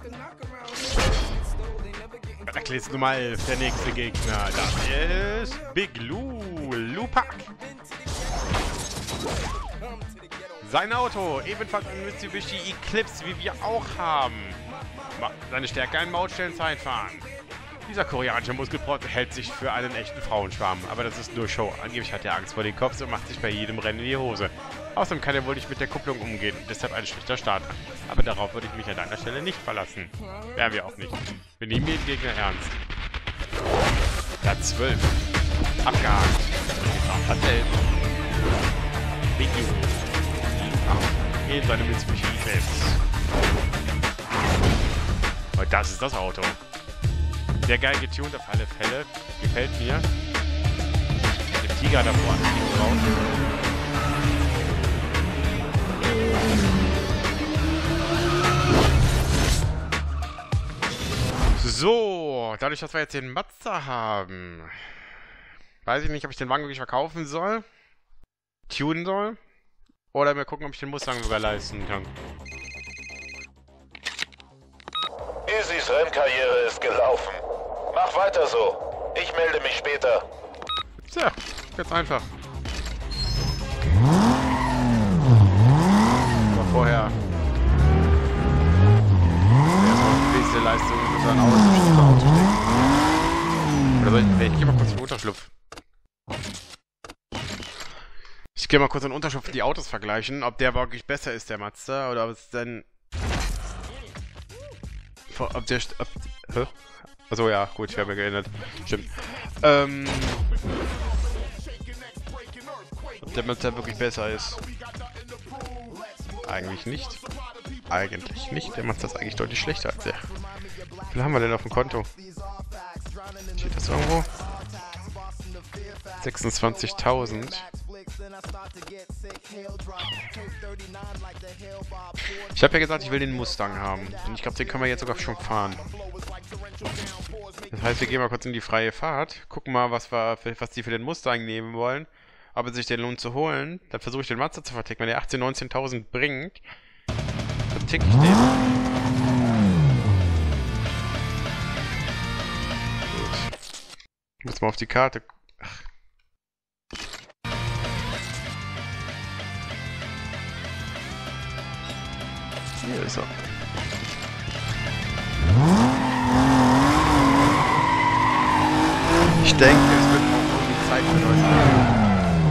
Blacklist Nummer 11, der nächste Gegner. Das ist Big Lou. Lupak. Sein Auto, ebenfalls ein Mitsubishi Eclipse, wie wir auch haben. Seine Stärke ein Mautstellenzeitfahren. Dieser koreanische Muskelprotz hält sich für einen echten Frauenschwarm, aber das ist nur Show. Angeblich hat er Angst vor den Cops und macht sich bei jedem Rennen in die Hose. Außerdem kann er wohl nicht mit der Kupplung umgehen und deshalb ein schlechter Start. Aber darauf würde ich mich an deiner Stelle nicht verlassen. Wären wir auch nicht. Wir nehmen den Gegner ernst. Platz 12. Abgehakt. Platz 11. Biggie. In seinem Mitsubishi Eclipse. Und das ist das Auto. Sehr geil getuned auf alle Fälle. Gefällt mir. Mit dem Tiger da vorne drauf. So, dadurch, dass wir jetzt den Mazda haben, weiß ich nicht, ob ich den Wagen wirklich verkaufen soll, tunen soll, oder mal gucken, ob ich den Mustang sogar leisten kann. Easys Rennkarriere ist gelaufen. Mach weiter so. Ich melde mich später. Tja, ganz einfach. Aber vorher erstmal die beste Leistung in unseren Autos legen. Oder ich gehe mal kurz in den Unterschlupf. Ich gehe mal kurz in den Unterschlupf die Autos vergleichen, ob der wirklich besser ist, der Mazda, oder ob es denn... Ob der... Hä? Achso, ja, gut, ich habe mir geändert. Stimmt. Ob der Mazda wirklich besser ist. Eigentlich nicht. Eigentlich nicht. Der Mazda ist eigentlich deutlich schlechter als der. Wie viel haben wir denn auf dem Konto? Steht das irgendwo? 26.000. Ich habe ja gesagt, ich will den Mustang haben. Und ich glaube, den können wir jetzt sogar schon fahren. Das heißt, wir gehen mal kurz in die freie Fahrt. Gucken mal, was die für den Mustang nehmen wollen. Ob es sich den lohnt zu holen. Dann versuche ich den Mazda zu verticken. Wenn der 18.000, 19.000 bringt, dann tick ich den. Gut. Ich muss mal auf die Karte. Ach. Hier ist er. Ich denke, es wird auch irgendwie Zeit für neues Leben.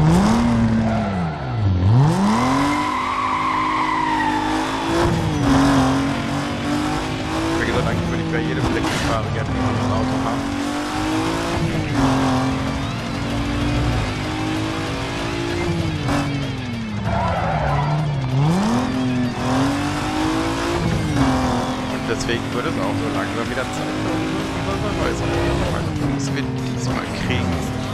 Wie gesagt, eigentlich würde ich bei jedem Elektrofahrer gerne ein Auto haben. Deswegen wird es auch so langsam wieder Zeit für unser neues Auto. Das müssen wir diesmal kriegen.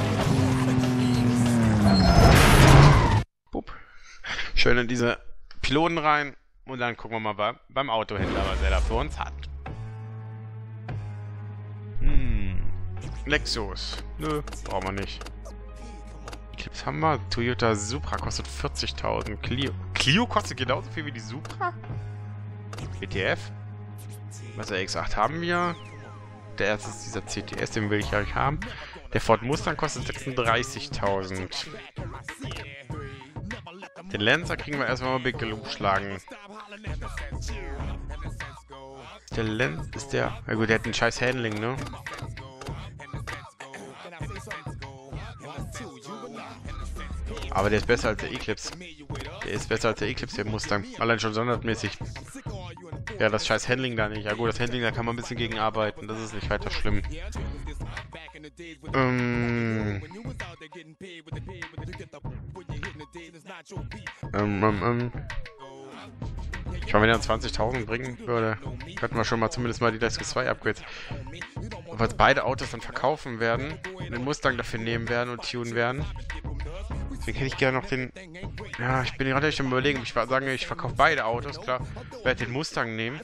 Bup. Schön in diese Piloten rein und dann gucken wir mal beim Autohändler, was er da für uns hat. Lexus. Nö, brauchen wir nicht. Eclipse haben wir. Toyota Supra kostet 40.000. Clio kostet genauso viel wie die Supra? WTF? Was der X8 haben wir. Der erste ist dieser CTS, den will ich ja nicht haben. Der Ford Mustang kostet 36.000. Den Lancer kriegen wir erstmal mal Big Lou schlagen. Der Lancer ist der... Na gut, der hat ein scheiß Handling, ne? Aber der ist besser als der Eclipse. Der ist besser als der Eclipse, der Mustang. Allein schon sondermäßig. Ja, das scheiß Handling da nicht. Ja gut, das Handling, da kann man ein bisschen gegen arbeiten. Das ist nicht weiter schlimm. Ich meine, wenn er 20.000 bringen würde, könnten wir schon mal zumindest mal die Lexus 2 Upgrades. Ob wir jetzt beide Autos dann verkaufen werden, den Mustang dafür nehmen werden und tunen werden. Deswegen hätte ich gerne noch den... Ja, ich bin gerade echt am Überlegen, ob ich sage, ich verkaufe beide Autos, klar. Ich werde den Mustang nehmen.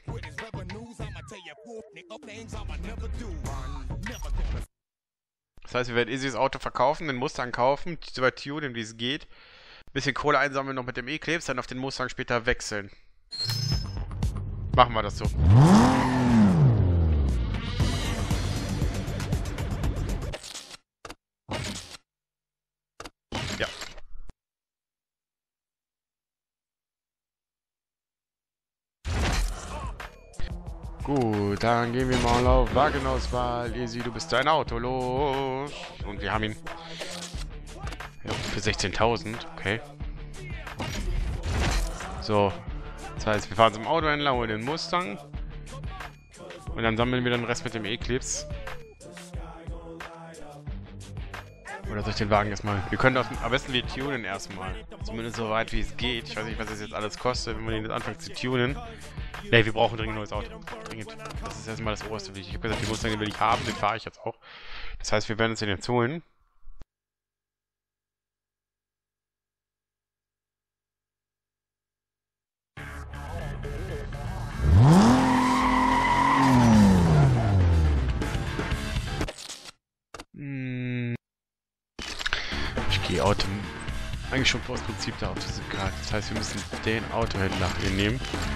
Das heißt, wir werden easy das Auto verkaufen, den Mustang kaufen, so weit tunen, wie es geht. Bisschen Kohle einsammeln noch mit dem Eclipse, dann auf den Mustang später wechseln. Machen machen wir das so. Ja. Gut, dann gehen wir mal auf Wagenauswahl. Easy, du bist dein Auto, los. Und wir haben ihn. Ja, für 16.000, okay. So. Das heißt, wir fahren zum Autohändler, holen den Mustang. Und dann sammeln wir den Rest mit dem Eclipse. Oder soll ich den Wagen erstmal... Wir können am besten wir tunen erstmal. Zumindest so weit wie es geht. Ich weiß nicht, was das jetzt alles kostet, wenn man den jetzt anfängt zu tunen. Ne, wir brauchen dringend ein neues Auto. Dringend. Das ist erstmal das Oberste. Ich habe gesagt, den Mustang, den will ich haben, den fahre ich jetzt auch. Das heißt, wir werden uns den jetzt holen. Ich gehe eigentlich schon aus Prinzip da auf diese Karte. Das heißt, wir müssen den Autohändler hier nehmen.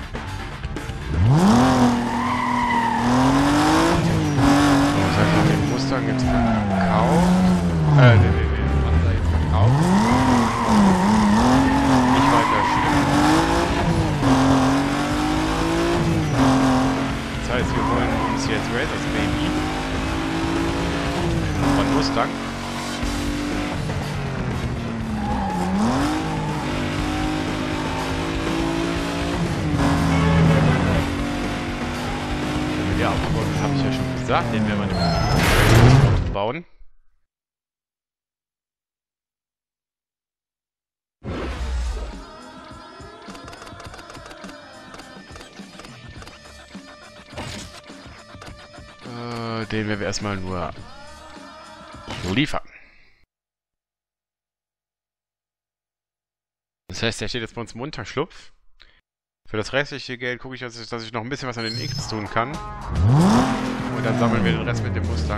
So, das heißt, wir haben den Mustang jetzt verkauft. Den Mazda jetzt verkauft. Nicht weiter schlimm. Das heißt, wir holen uns jetzt Razor's Baby von Mustang. Ja, das habe ich ja schon gesagt, den werden wir nicht bauen. Den werden wir erstmal nur liefern. Das heißt, der steht jetzt bei uns im Unterschlupf. Für das restliche Geld gucke ich, dass ich noch ein bisschen was an den X tun kann. Und dann sammeln wir den Rest mit dem Mustang.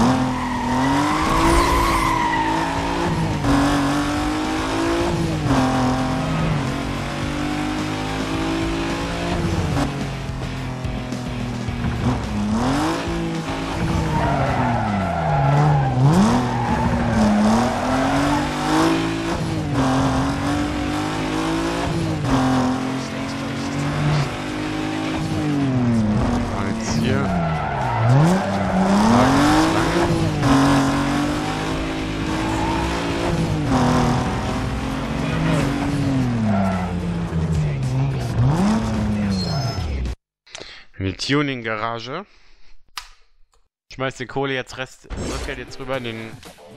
Tuning-Garage. Schmeiß den Kohle jetzt Restgeld jetzt rüber in den...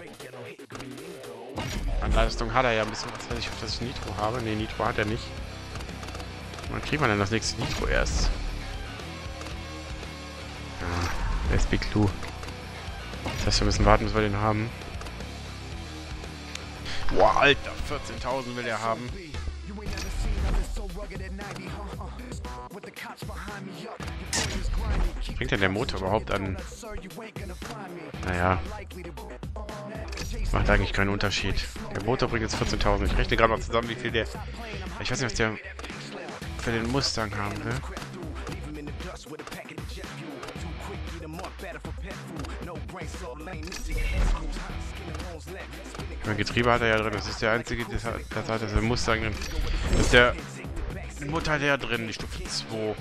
An Leistung hat er ja ein bisschen was. Ich hoffe, dass ich Nitro habe. Ne, Nitro hat er nicht. Wann kriegt man denn das nächste Nitro erst? Ja, SB Clue. Das heißt, wir müssen warten, bis wir den haben. Boah, Alter, 14.000 will er haben. Bringt denn der Motor überhaupt an? Naja. Macht eigentlich keinen Unterschied. Der Motor bringt jetzt 14.000. Ich rechne gerade mal zusammen, wie viel der... Ich weiß nicht, was der für den Mustang haben will. Mein Getriebe hat er ja drin. Das ist der einzige, das hat der Mustang drin. Das ist der Motor hat er ja drin, die Stufe 2.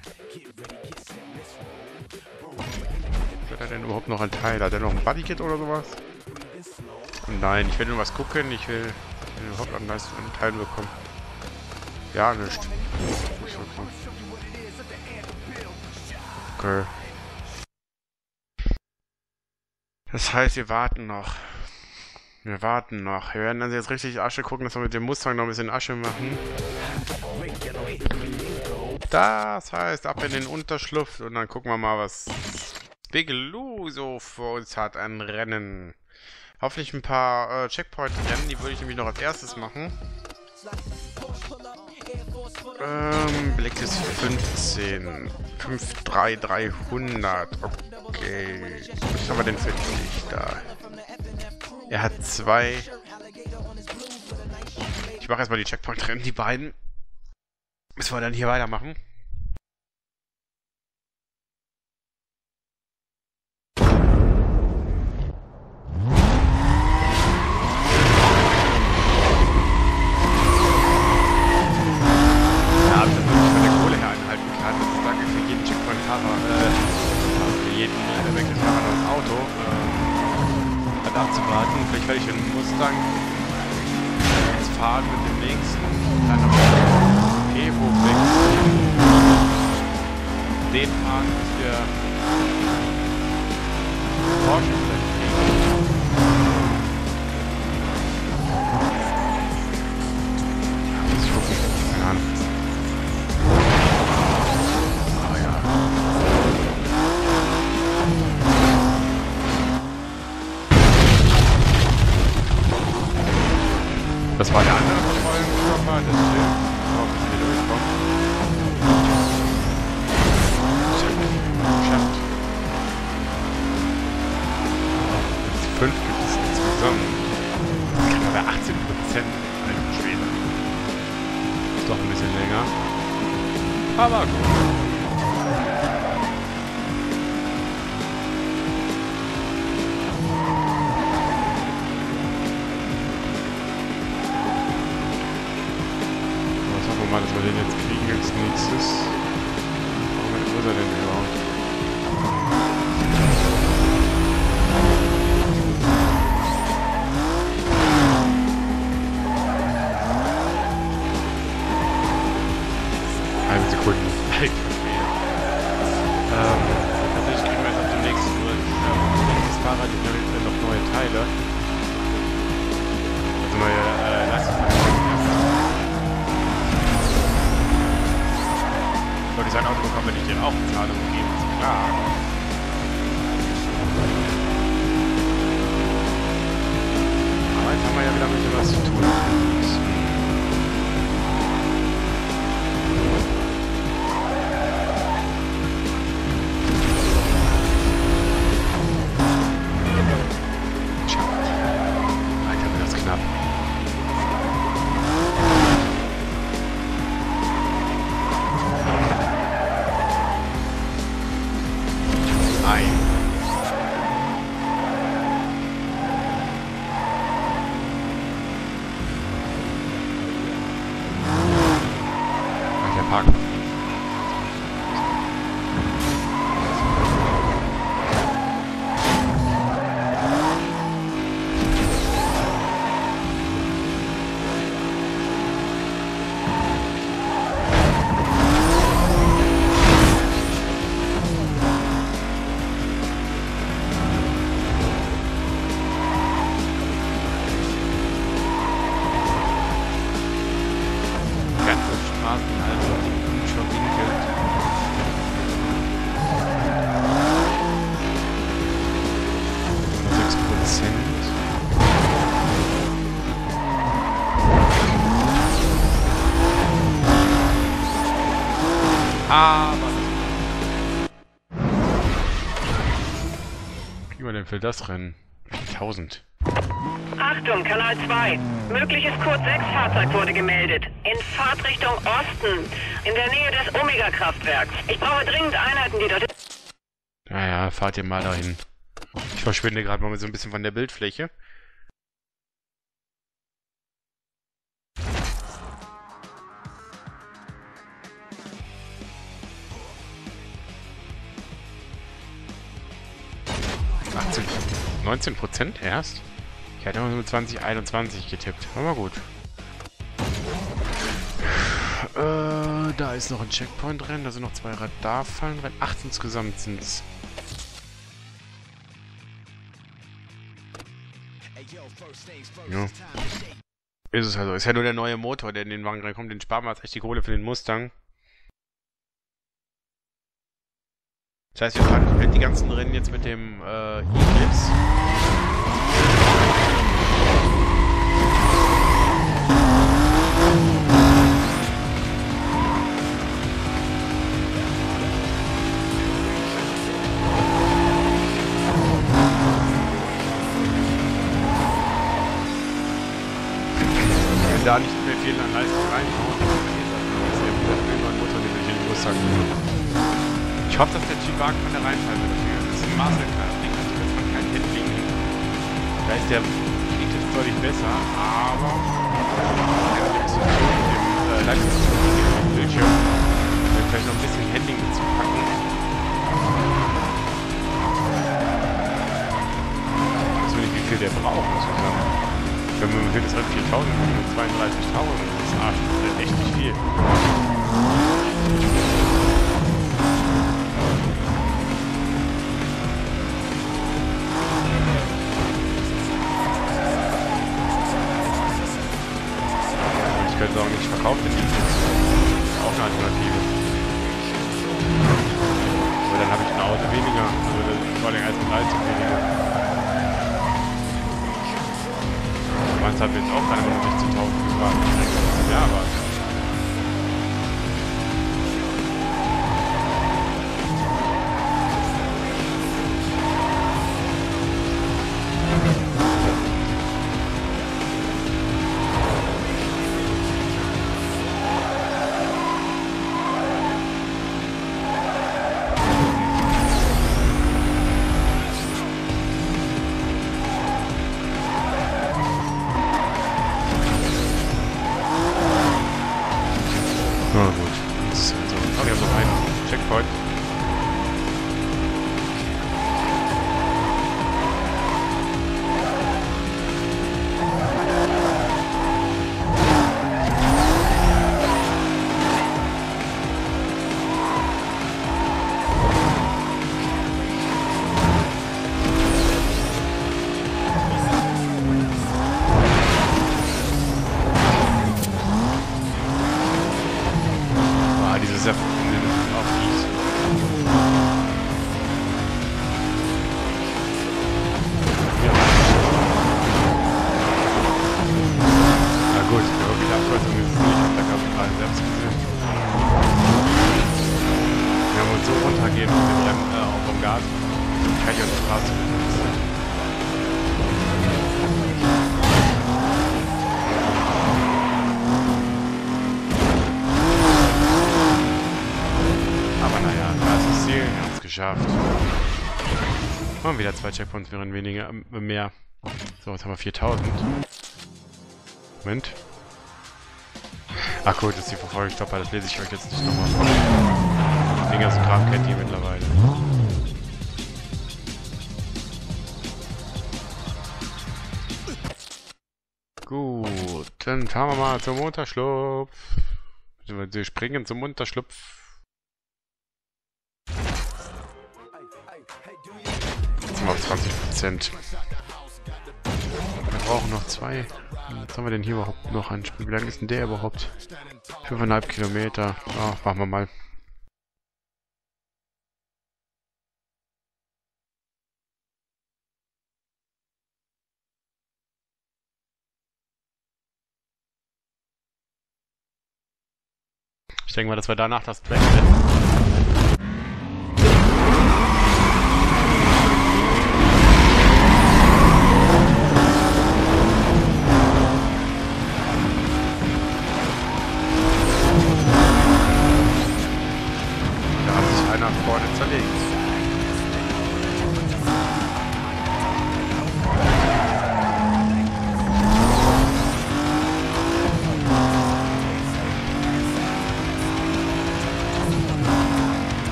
Hat er denn überhaupt noch ein Teil? Hat er noch ein Bodykit oder sowas? Nein, ich will nur was gucken. Ich will überhaupt einen Teil bekommen. Ja, nicht. Okay. Das heißt, wir warten noch. Wir warten noch. Wir werden dann jetzt richtig Asche gucken, dass wir mit dem Mustang noch ein bisschen Asche machen. Das heißt, ab in den Unterschlupf und dann gucken wir mal, was Big Lou so für uns hat an Rennen. Hoffentlich ein paar Checkpoint-Rennen, die würde ich nämlich noch als erstes machen. Blacklist 15. 53300. Okay. Was haben wir denn für dich da? Er hat 2. Ich mache erstmal die Checkpoint-Rennen, die beiden. Müssen wir dann hier weitermachen. für jeden Wechselfahrer das Auto hat abzuwarten. Vielleicht werde ich den Mustang jetzt fahren mit dem nächsten, dann noch Evo wechseln, den fahren, bis wir Porsche vielleicht kriegen. Ja, muss ich gucken, keine Ahnung. Das war der andere Kontrollenkörper, das Schild. So, bis wir durchkommen. Geschafft. Jetzt 5 gibt es insgesamt. Jetzt kriegen wir bei 18%. Alter Schwede. Ist doch ein bisschen länger. Aber gut. Mal, dass wir den jetzt kriegen als nächstes. Wo ist er denn überhaupt? Eine Sekunde. Ich verstehe. Tatsächlich kriegen wir jetzt auf dem nächsten nächstes Fahrrad noch neue Teile. Also neue Leistungsfahrzeuge. Sollte ich sein Auto bekommen, wenn ich dir auch Zahlungen gebe, ist klar. Aber jetzt haben wir ja wieder ein bisschen was zu tun. Tja. Alter, wird das knapp. Parken. Aber wie kriegen wir denn für das Rennen? 1000. Achtung, Kanal 2. Mögliches Code 6 Fahrzeug wurde gemeldet. In Fahrtrichtung Osten. In der Nähe des Omega-Kraftwerks. Ich brauche dringend Einheiten, die dort... Naja, fahrt ihr mal dahin. Ich verschwinde gerade mal so ein bisschen von der Bildfläche. (18, 19% erst? Ich hätte immer so mit 2021 getippt. Aber gut. Da ist noch ein Checkpoint drin. Da sind noch 2 Radarfallen drin. 8 insgesamt sind es. Ja. Ist es also. Ist ja nur der neue Motor, der in den Wagen reinkommt. Den sparen wir jetzt echt die Kohle für den Mustang. Das heißt, wir fahren komplett die ganzen Rennen jetzt mit dem Eclipse. Wenn da nicht mehr viel an Leistung reinhauen, dann ist der neue Motor, den ich in den Mustang nehme. Ich hoffe, dass der G-Wagen von der Reihenfolge dafür ist. Das ist ein Masterclass. Den kannst du jetzt von keinem Handling. Da ist der Eclipse deutlich besser, aber der hat ein bisschen mit dem Leistungsbildschirm. Vielleicht noch ein bisschen Handling mitzupacken. viel der braucht zusammen. Wenn man für das Rennen 4.000 und 32.000, das ist Arsch, das ist echt nicht viel. Ich könnte es auch nicht verkaufen, die ist auch eine Alternative. Aber dann habe ich ein Auto weniger, also vor allem als ein Leistung weniger. Meins hat jetzt auch gerade nur 16.000 gefragt. Ja, aber... Na gut, das ist halt so. Oh, ich habe noch einen Checkpoint. Diese auf Eis. Ja. Na gut, irgendwie Abkürzung ist es nicht. Ich hab da glaube ich gerade selbst gesehen. Wir haben uns so runtergehen mit dem Rennen auch vom Gas. Kann ich auf die Straße finden. Aber naja, da ist das Ziel, wir haben es geschafft. Und wieder 2 Checkpoints wären weniger, mehr. So, jetzt haben wir 4.000. Moment. Ach gut, das ist die Verfolgungsstopper, das lese ich euch jetzt nicht nochmal vor. Den ganzen Kram kennt ihr mittlerweile. Gut, dann fahren wir mal zum Unterschlupf. Wir springen zum Unterschlupf. Jetzt haben wir 20%. Wir brauchen noch 2. Was haben wir denn hier überhaupt noch an Spiel? Wie lang ist denn der überhaupt? 5,5 Kilometer. Ja, machen wir mal. Ich denke mal, dass wir danach das Track setzen. Vorne zerlegt.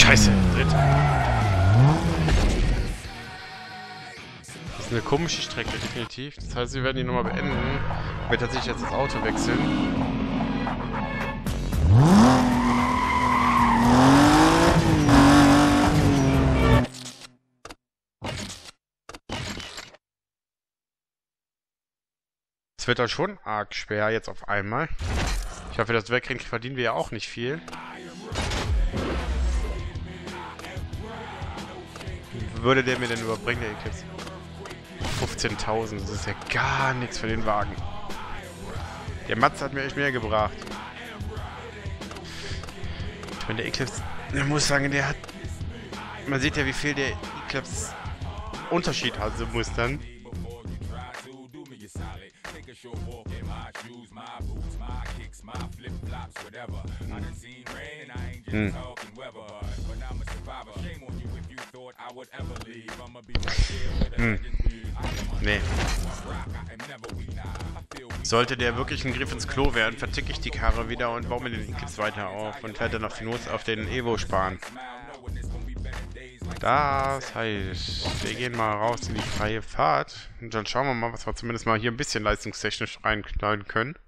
Scheiße, dritt. Das ist eine komische Strecke, definitiv. Das heißt, wir werden die nochmal beenden. Ich werde tatsächlich jetzt das Auto wechseln. Es wird dann schon arg schwer jetzt auf einmal. Ich hoffe, das Wegrennen verdienen wir ja auch nicht viel. Wie würde der mir denn überbringen, der Eclipse? 15.000, das ist ja gar nichts für den Wagen. Der Matz hat mir echt mehr gebracht. Ich meine, der Eclipse, ich muss sagen, der hat... Man sieht ja, wie viel der Eclipse Unterschied hat, so Mustern. Nee. Sollte der wirklich ein Griff ins Klo werden, verticke ich die Karre wieder und baue mir den Eclipse weiter auf und werde dann auf die Not auf den Evo sparen. Das heißt, wir gehen mal raus in die freie Fahrt und dann schauen wir mal, was wir zumindest mal hier ein bisschen leistungstechnisch reinknallen können.